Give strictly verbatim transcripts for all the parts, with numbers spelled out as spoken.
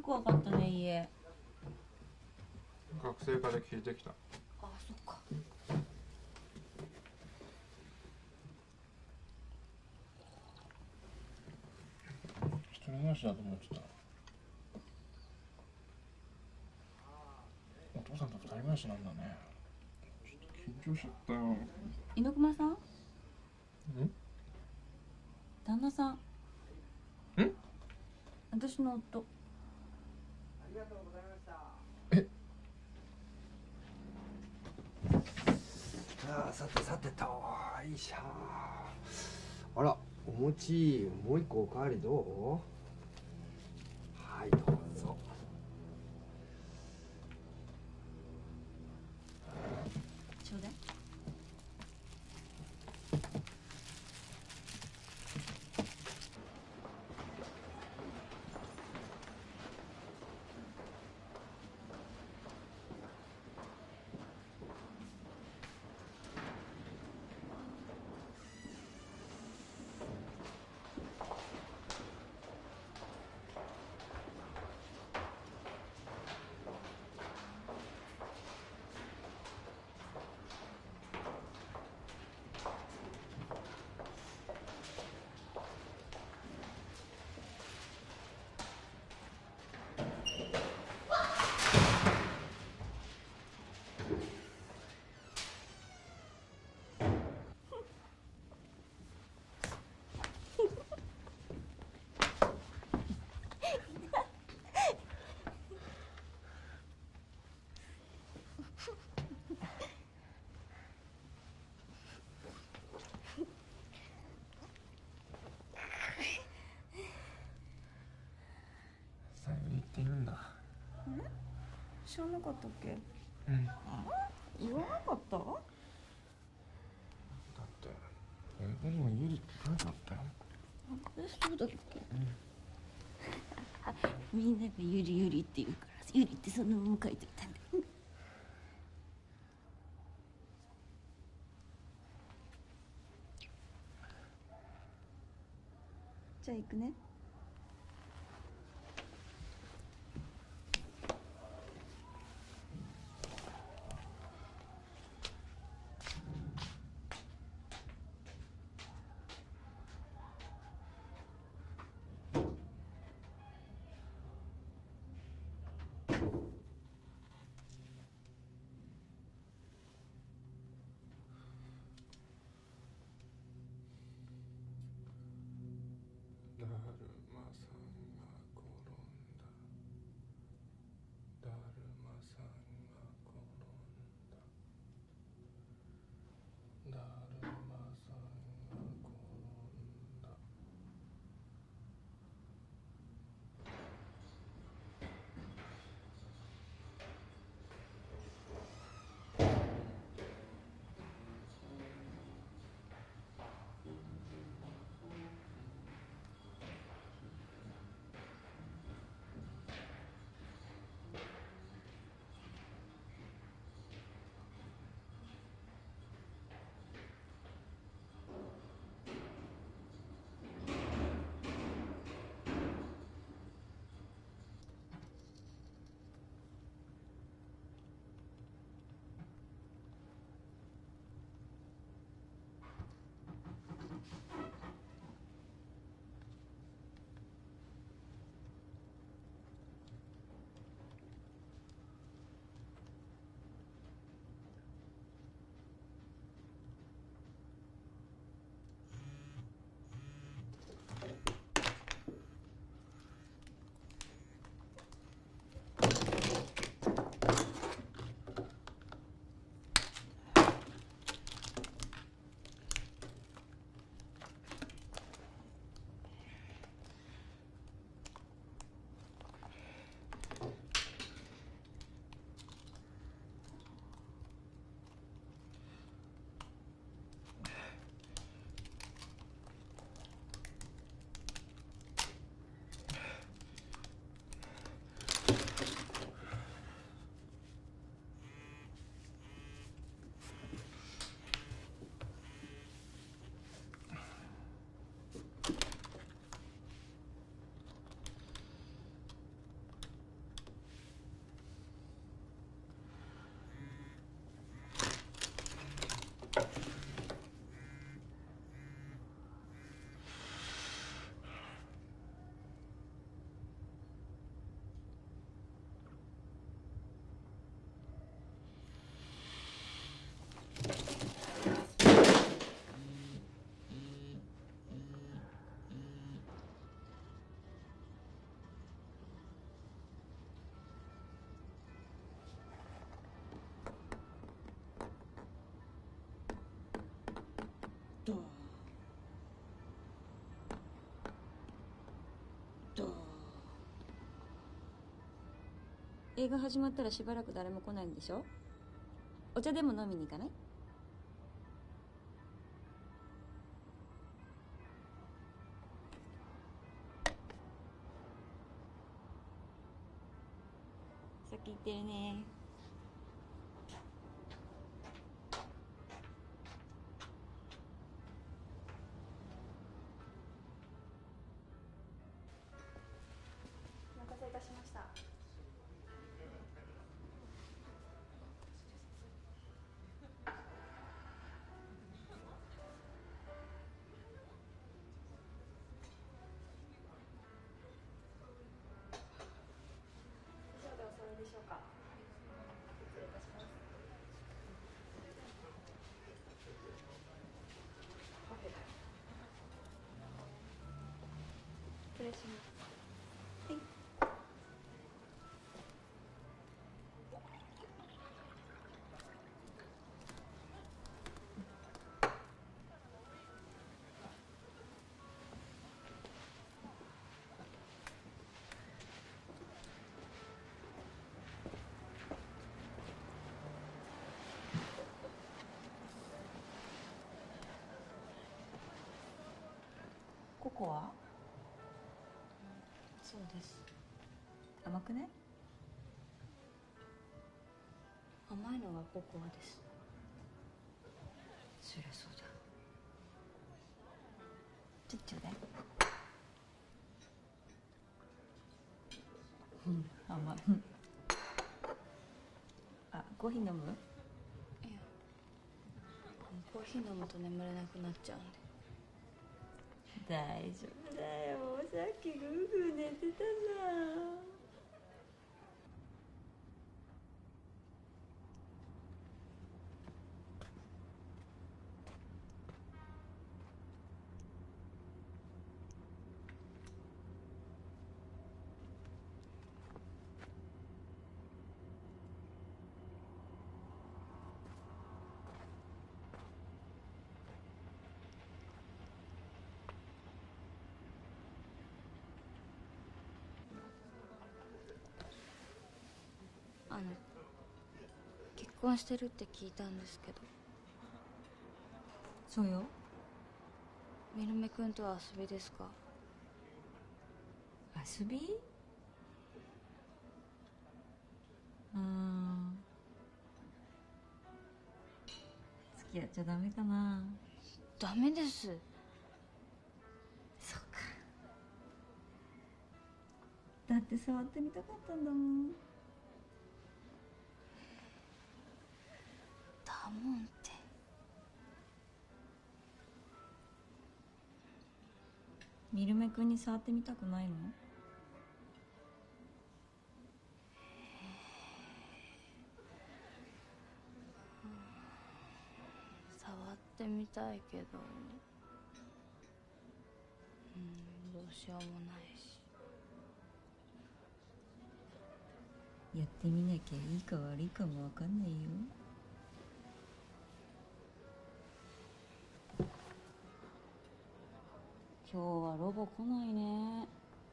く分かったね家。 学生課で聞いてきた。 ああそっか。 一人暮らしだと思ってた。お父さんと二人暮らしなんだね。ちょっと緊張しちゃったよ。 猪熊さん？ん？旦那さん。ん？私の夫。 ありがとうございました。 え？ ああ、さてさてと、よいしょ。あら、お餅もう一個おかわりどう？はい、どうぞ。 ちょうだい。 さゆりって言うんだ。 知らなかったっけ？ うん。 言わなかった？ だって英語にもゆりって書いてあったよ。 え、そうだっけ？うん、みんながゆりゆりって言うからゆりってそのまま書いてたんだ。じゃあ行くね。 だるまさんが転んだ。だるまさんが転んだ。だるまさんが転んだ。 どうどう映画始まったらしばらく誰も来ないんでしょ。お茶でも飲みに行かない？先行ってるね。 お待たせいたしました。以上でお揃いでしょうか。失礼いたします。失礼します。 ココア？そうです。甘くね？甘いのがココアです。そりゃそうだ。ちょっちょうだい。うん甘い。あ、コーヒー飲む？ いや、コーヒー飲むと眠れなくなっちゃうんで。 大丈夫だよ、さっきグーグー寝てたじゃん。 あの結婚してるって聞いたんですけど。 そうよ。 ミルメ君とは遊びですか？ 遊び？うーん、付き合っちゃダメかな。 ダメです。 そっか。だって触ってみたかったんだもん。 だもんって。 ミルメ君に触ってみたくないの？ 触ってみたいけど、うん、どうしようもないし。 やってみなきゃいいか悪いかもわかんないよ。今日はロボ来ないね。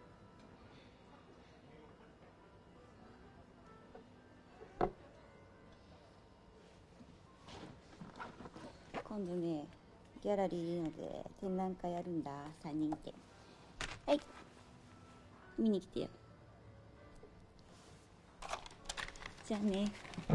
今度ね、ギャラリーいるので展覧会やるんだ、さんにんで。はい、見に来てよ。じゃあね。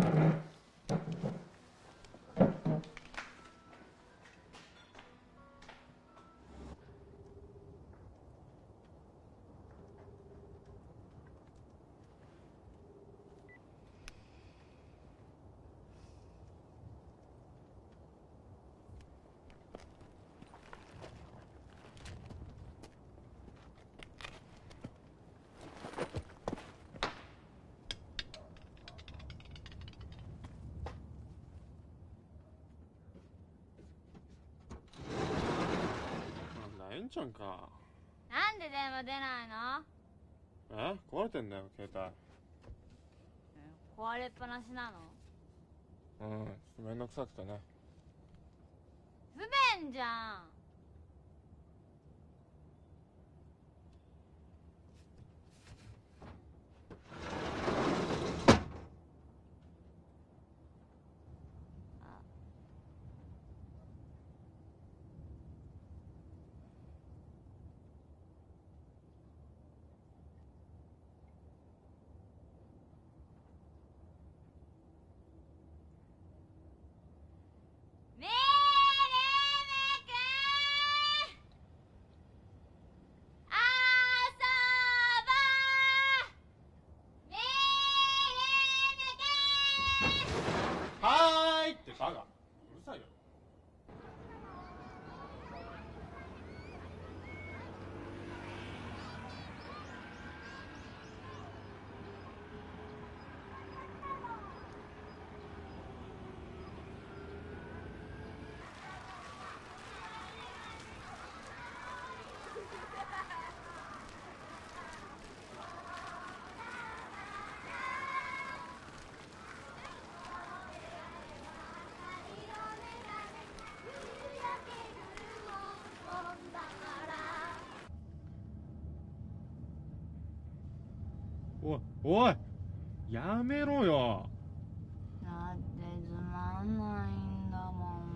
えんちゃんか。 なんで電話出ないの？ え壊れてんだよ携帯。 壊れっぱなしなの？ うん、ちょっとめんどくさくてね。 不便じゃん。 バカ、うるさいよ。おいおい、やめろよ。 だってつまんないんだもん。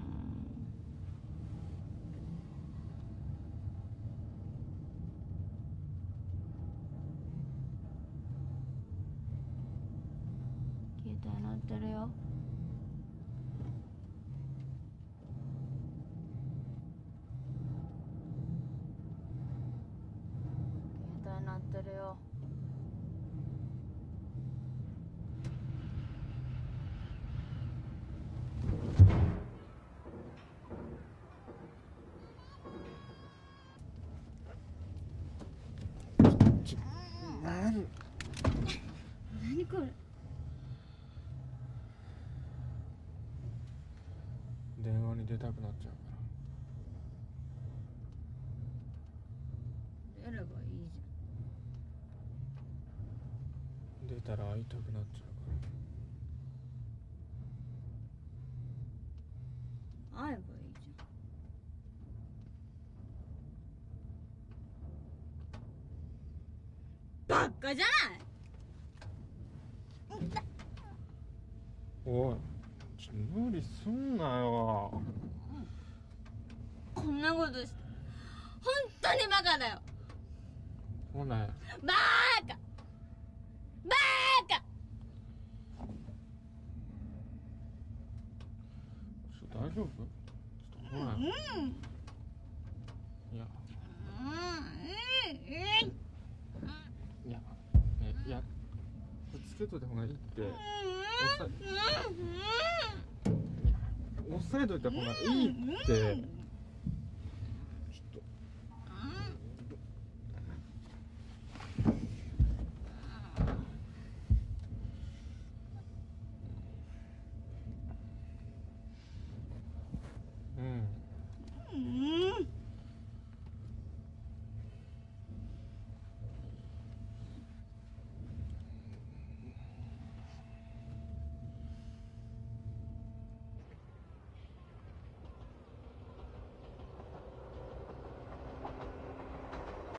携帯鳴ってるよ。携帯鳴ってるよ。 なん何これ。 電話に出たくなっちゃうか出ればいいじら。出たら会いたくなっちゃうかゃん。会えばいいじゃん。バカじゃない。 おい、ちょ無理すんなよ。 こんなことして本当にバカだよ。 ほなバーカバーカ。 ちょ大丈夫？ちょっとほら、 うんいやうんいやえいやつけといた方がいいって。押さえいや押さえといた方がいいって。